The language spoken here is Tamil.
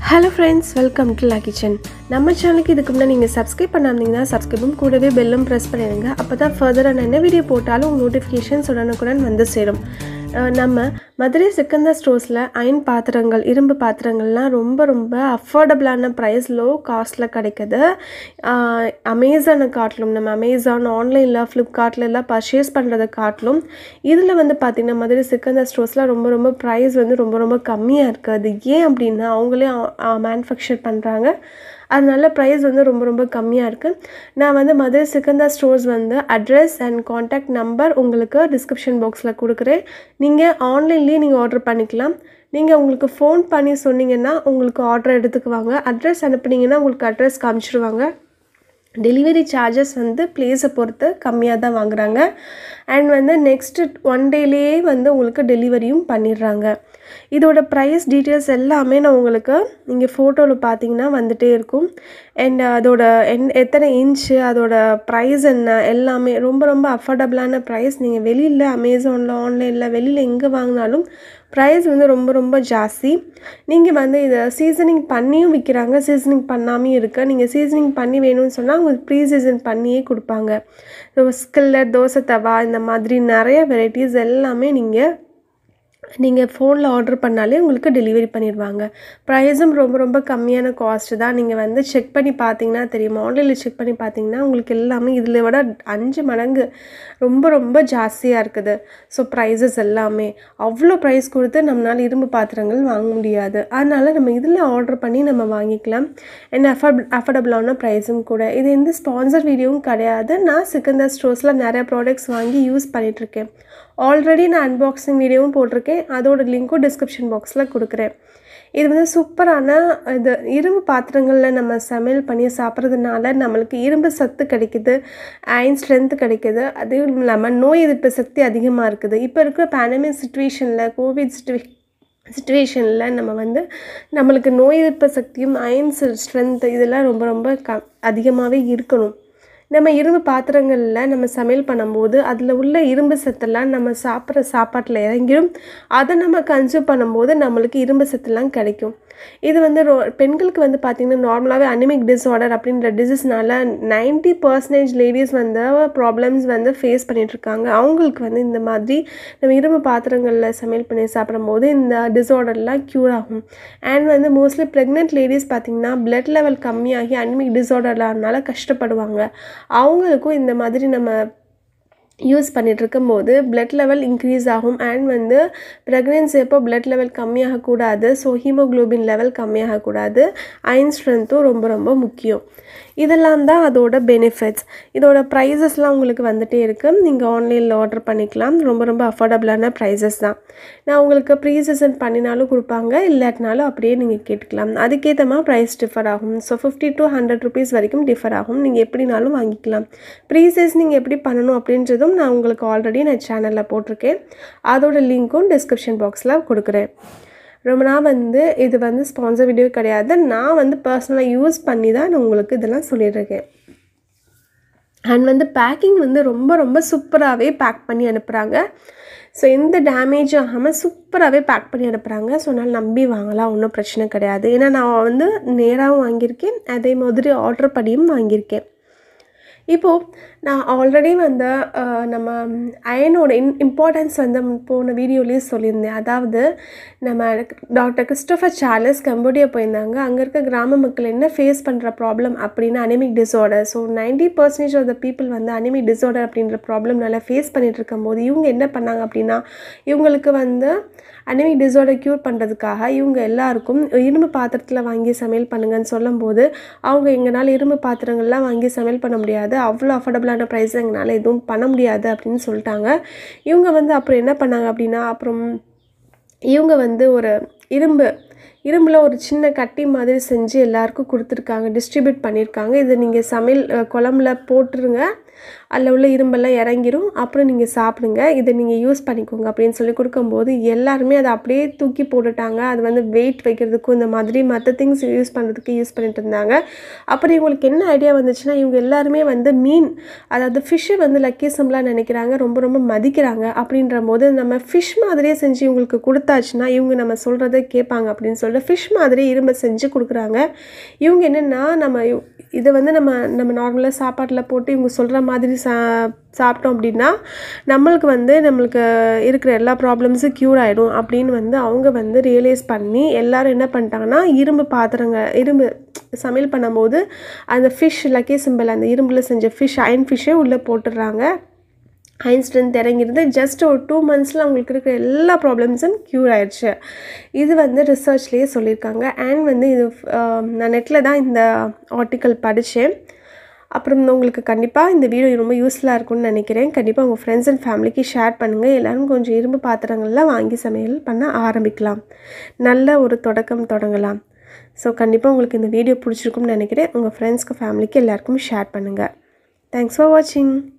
Hello friends, welcome to Nila Kitchen. நம்ம சேனலுக்கு இதுக்கு முன்னாடி நீங்க subscribe பண்ணாமீங்கன்னா subscribe கூடவே bell press பண்ணிடுங்க. அப்பதான் further என்ன வீடியோ போட்டாலும் உங்க notifications உடனுக்குடன் வந்து சேரும். நம்ம மதுரை சிக்கந்தர் ஸ்டோர்ஸ்ல அயன் பாத்திரங்கள் இரும்பு பாத்திரங்கள்லாம் ரொம்ப அஃபோர்டபிளான பிரைஸ் லோ காஸ்ட்ல கிடைக்குது. அமேசானை காட்டிலும் நம்ம அமேசான் ஆன்லைன்ல ஃப்ளிப்கார்ட்ல எல்லாம் பர்ச்சேஸ் பண்றதை காட்டிலும் இதுல வந்து பாத்தீங்கன்னா மதுரை சிக்கந்தர் ஸ்டோர்ஸ்ல ரொம்ப பிரைஸ் வந்து ரொம்ப கம்மியா இருக்கு. அது ஏன் அப்படின்னா அவங்களே மேனுஃபேக்சர் பண்றாங்க. அதனால பிரைஸ் வந்து ரொம்ப கம்மியா இருக்கு. நான் வந்து மதுரை சிக்கந்தர் ஸ்டோர்ஸ் வந்து அட்ரஸ் அண்ட் கான்டாக்ட் நம்பர் உங்களுக்கு டிஸ்கிரிப்ஷன் பாக்ஸ்ல கொடுக்கிறேன். நீங்க ஆன்லைன்லயே நீங்க ஆர்டர் பண்ணிக்கலாம். நீங்க உங்களுக்கு ஃபோன் பண்ணி சொன்னீங்கன்னா உங்களுக்கு ஆர்டர் எடுத்துக்குவாங்க. அட்ரஸ் அனுப்புனீங்கன்னா உங்களுக்கு அட்ரஸ் காமிச்சிடுவாங்க. டெலிவரி சார்ஜஸ் வந்து பிளேஸை பொறுத்து கம்மியாக தான் வாங்குறாங்க. அண்ட் வந்து நெக்ஸ்ட் 1 டேலேயே வந்து உங்களுக்கு டெலிவரியும் பண்ணிடுறாங்க. இதோட ப்ரைஸ் டீட்டெயில்ஸ் எல்லாமே நான் உங்களுக்கு நீங்கள் ஃபோட்டோவில் பார்த்தீங்கன்னா வந்துகிட்டே இருக்கும். அண்ட் அதோட எத்தனை இன்ச்சு அதோட ப்ரைஸ் என்ன எல்லாமே ரொம்ப அஃபோர்டபுளான ப்ரைஸ். நீங்கள் வெளியில் அமேசானில் ஆன்லைனில் வெளியில் எங்கே வாங்கினாலும் ப்ரைஸ் வந்து ரொம்ப ஜாஸ்தி. நீங்கள் வந்து இதை சீசனிங் பண்ணியும் விற்கிறாங்க, சீசனிங் பண்ணாமையும் இருக்குது. நீங்கள் சீசனிங் பண்ணி வேணும்னு சொன்னால் உங்களுக்கு ப்ரீ சீசன் பண்ணியே கொடுப்பாங்க. ஸ்கில்லட், தோசை தவா இந்த மாதிரி நிறைய வெரைட்டிஸ் எல்லாமே நீங்கள் ஃபோனில் ஆர்டர் பண்ணாலே உங்களுக்கு டெலிவரி பண்ணிடுவாங்க. ப்ரைஸும் ரொம்ப கம்மியான காஸ்ட்டு தான். நீங்கள் வந்து செக் பண்ணி பார்த்தீங்கன்னா தெரியும். ஆன்லைனில் செக் பண்ணி பார்த்தீங்கன்னா உங்களுக்கு எல்லாமே இதில் விட 5 மடங்கு ரொம்ப ஜாஸ்தியாக இருக்குது. ஸோ ப்ரைஸஸ் எல்லாமே அவ்வளோ ப்ரைஸ் கொடுத்து நம்மளால் இரும்பு பாத்திரங்கள் வாங்க முடியாது. அதனால் நம்ம இதில் ஆர்டர் பண்ணி நம்ம வாங்கிக்கலாம். அண்ட் அஃபோர்டபுளான ப்ரைஸும் கூட. இது எந்த ஸ்பான்சர் வீடியோவும் கிடையாது. நான் சிக்கந்தர் ஸ்டோர்ஸில் நிறைய ப்ராடக்ட்ஸ் வாங்கி யூஸ் பண்ணிகிட்ருக்கேன். ஆல்ரெடி நான் அன்பாக்சிங் வீடியோவும் போட்டிருக்கேன். அதோட லிங்க்கும் டிஸ்கிரிப்ஷன் பாக்ஸில் கொடுக்குறேன். இது வந்து சூப்பரான இது இரும்பு பாத்திரங்களில் நம்ம சமையல் பண்ணி சாப்பிட்றதுனால நம்மளுக்கு இரும்பு சத்து கிடைக்குது, அயன் ஸ்ட்ரென்த் கிடைக்குது. அதுவும் இல்லாமல் நோய் எதிர்ப்பு சக்தி அதிகமாக இருக்குது. இப்போ இருக்கிற பேண்டமிக் சுச்சுவேஷனில் கோவிட் சுச்சுவேஷனில் நம்மளுக்கு நோய் எதிர்ப்பு சக்தியும் அயன் ஸ்ட்ரென்த் இதெல்லாம் ரொம்ப அதிகமாகவே இருக்கணும். நம்ம இரும்பு பாத்திரங்களில் நம்ம சமையல் பண்ணும்போது அதில் உள்ள இரும்பு சத்தெல்லாம் நம்ம சாப்பிட்ற சாப்பாட்டில் இறங்கிடும். அதை நம்ம கன்சியூம் பண்ணும்போது நம்மளுக்கு இரும்பு சத்தெல்லாம் கிடைக்கும். இது வந்து பெண்களுக்கு வந்து பார்த்திங்கன்னா நார்மலாகவே அனிமிக் டிஸார்டர் அப்படின்ற டிசீஸ்னால 90% லேடிஸ் வந்து ப்ராப்ளம்ஸ் வந்து ஃபேஸ் பண்ணிகிட்ருக்காங்க. அவங்களுக்கு வந்து இந்த மாதிரி நம்ம இரும்பு பாத்திரங்களில் சமையல் பண்ணி சாப்பிடும்போது இந்த டிஸார்டர்லாம் க்யூர் ஆகும். அண்ட் வந்து மோஸ்ட்லி ப்ரெக்னென்ட் லேடிஸ் பார்த்திங்கன்னா பிளட் லெவல் கம்மியாகி அனிமிக் டிஸார்டர்னால கஷ்டப்படுவாங்க. அவங்களுக்கும் இந்த மாதிரி நம்ம யூஸ் பண்ணிகிட்ருக்கும் போது பிளட் லெவல் இன்க்ரீஸ் ஆகும். அண்ட் வந்து ப்ரெக்னென்சி அப்போ பிளட் லெவல் கம்மியாகக்கூடாது. ஸோ ஹீமோக்ளோபின் லெவல் கம்மியாகக்கூடாது. அயன் ஸ்ட்ரென்த்தும் ரொம்ப முக்கியம். இதெல்லாம் தான் அதோட பெனிஃபிட்ஸ். இதோட ப்ரைஸஸ்லாம் உங்களுக்கு வந்துகிட்டே இருக்குது. நீங்கள் ஆன்லைனில் ஆர்டர் பண்ணிக்கலாம். ரொம்ப அஃபோர்டபுளான ப்ரைஸஸ் தான். நான் உங்களுக்கு ப்ரீ சீசன் பண்ணினாலும் கொடுப்பாங்க, இல்லாட்டினாலும் அப்படியே நீங்கள் கேட்டுக்கலாம். அதுக்கேற்ற மாதிரி ப்ரைஸ் டிஃபர் ஆகும். ஸோ 50 to 100 rupees வரைக்கும் டிஃபர் ஆகும். நீங்கள் எப்படினாலும் வாங்கிக்கலாம். ப்ரீ சீசனிங் எப்படி பண்ணணும் அப்படின்றதும் நான் உங்களுக்கு ஆல்ரெடி நான் சேனலில் போட்டிருக்கேன். அதோட லிங்க்கும் டிஸ்கிரிப்ஷன் பாக்ஸில் கொடுக்குறேன். நான் வந்து இது வந்து ஸ்பான்சர் வீடியோ கிடையாது. நான் வந்து பர்சனலாக யூஸ் பண்ணி தான் நான் உங்களுக்கு இதெல்லாம் சொல்லியிருக்கேன். அண்ட் வந்து பேக்கிங் வந்து ரொம்ப சூப்பராகவே பேக் பண்ணி அனுப்புகிறாங்க. ஸோ எந்த டேமேஜும் ஆகாமல் சூப்பராகவே பேக் பண்ணி அனுப்புகிறாங்க. ஸோ நான் நம்பி வாங்கலாம், ஒன்றும் பிரச்சனை கிடையாது. ஏன்னா நான் வந்து நேராகவும் வாங்கியிருக்கேன், அதே மாதிரி ஆர்டர் பண்ணியும் வாங்கியிருக்கேன். இப்போது நான் ஆல்ரெடி வந்து நம்ம அயனோட இம்பார்ட்டன்ஸ் வந்து போன வீடியோலேயே சொல்லியிருந்தேன். அதாவது நம்ம டாக்டர் கிறிஸ்டோஃபர் சார்லஸ் கம்போடியா போயிருந்தாங்க. அங்கே இருக்க கிராம மக்கள் என்ன ஃபேஸ் பண்ணுற ப்ராப்ளம் அப்படின்னா anaemic disorder. So 90% of the people வந்து அனிமிக் டிஸார்டர் அப்படின்ற ப்ராப்ளம் நல்லா ஃபேஸ் பண்ணிகிட்டு இருக்கும்போது இவங்க என்ன பண்ணாங்க அப்படின்னா இவங்களுக்கு வந்து அனிமிக் டிஸார்டர் க்யூர் பண்ணுறதுக்காக இவங்க எல்லாருக்கும் இரும்பு பாத்திரத்தில் வாங்கி சமையல் பண்ணுங்கன்னு சொல்லும்போது அவங்க எங்களால் இரும்பு பாத்திரங்கள்லாம் வாங்கி சமையல் பண்ண முடியாது, அவ்வளோ அஃபோர்டபுளான ப்ரைஸ் எங்களால் எதுவும் பண்ண முடியாது அப்படின்னு சொல்லிட்டாங்க. இவங்க வந்து அப்புறம் என்ன பண்ணாங்க அப்படின்னா அப்புறம் இவங்க வந்து ஒரு இரும்பில் ஒரு சின்ன கட்டி மாதிரி செஞ்சு எல்லாருக்கும் கொடுத்துருக்காங்க, டிஸ்ட்ரிபியூட் பண்ணியிருக்காங்க. இதை நீங்கள் சமையல் குழம்புல போட்டுருங்க, அதில் உள்ள இரும்பெல்லாம் இறங்கிரும், அப்புறம் நீங்கள் சாப்பிடுங்க, இதை நீங்கள் யூஸ் பண்ணிக்கோங்க அப்படின்னு சொல்லி கொடுக்கும்போது எல்லாருமே அதை அப்படியே தூக்கி போட்டுட்டாங்க. அது வந்து வெயிட் வைக்கிறதுக்கும் இந்த மாதிரி மற்ற திங்ஸ் யூஸ் பண்ணுறதுக்கு யூஸ் பண்ணிட்டு இருந்தாங்க. அப்புறம் இவங்களுக்கு என்ன ஐடியா வந்துச்சுன்னா இவங்க எல்லாருமே வந்து மீன், அதாவது ஃபிஷ்ஷை வந்து லக்கி சிம்பிளாக நினைக்கிறாங்க, ரொம்ப மதிக்கிறாங்க. அப்படின்ற போது நம்ம ஃபிஷ் மாதிரியே செஞ்சு இவங்களுக்கு கொடுத்தாச்சுன்னா இவங்க நம்ம சொல்கிறத கேட்பாங்க அப்படின்னு சொல்லிட்டு அதோட ஃபிஷ் மாதிரி இரும்பை செஞ்சு கொடுக்குறாங்க. இவங்க என்னென்னா இதை வந்து நம்ம நார்மலாக சாப்பாட்டில் போட்டு இவங்க சொல்கிற மாதிரி சாப்பிட்டோம் அப்படின்னா நம்மளுக்கு இருக்கிற எல்லா ப்ராப்ளம்ஸும் க்யூர் ஆகிடும் அப்படின்னு அவங்க ரியலைஸ் பண்ணி எல்லோரும் என்ன பண்ணிட்டாங்கன்னா இரும்பு சமையல் பண்ணும்போது அந்த ஃபிஷ் லக்கி சிம்பிள் அந்த இரும்பில் செஞ்ச ஃபிஷ் அயன் ஃபிஷ்ஷே உள்ளே போட்டுடுறாங்க. Iron strength இறங்கிடுது. ஜஸ்ட் ஒரு 2 monthஸில் அவங்களுக்கு இருக்கிற எல்லா ப்ராப்ளம்ஸும் க்யூர் ஆயிடுச்சு. இது ரிசர்ச்லேயே சொல்லியிருக்காங்க. அண்ட் இது நான் நெட்டில் தான் இந்த ஆர்டிக்கல் படித்தேன். அப்புறம் உங்களுக்கு கண்டிப்பாக இந்த வீடியோ ரொம்ப யூஸ்ஃபுல்லாக இருக்கும்னு நினைக்கிறேன். கண்டிப்பாக உங்கள் ஃப்ரெண்ட்ஸ் அண்ட் ஃபேமிலிக்கு ஷேர் பண்ணுங்கள். எல்லோரும் கொஞ்சம் இரும்பு பாத்திரங்கள்லாம் வாங்கி சமையல் பண்ண ஆரம்பிக்கலாம். நல்ல ஒரு தொடங்கலாம். ஸோ கண்டிப்பாக உங்களுக்கு இந்த வீடியோ பிடிச்சிருக்கும்னு நினைக்கிறேன். உங்கள் ஃப்ரெண்ட்ஸ்க்கு ஃபேமிலிக்கு எல்லாருக்கும் ஷேர் பண்ணுங்கள். தேங்க்ஸ் ஃபார் வாட்சிங்.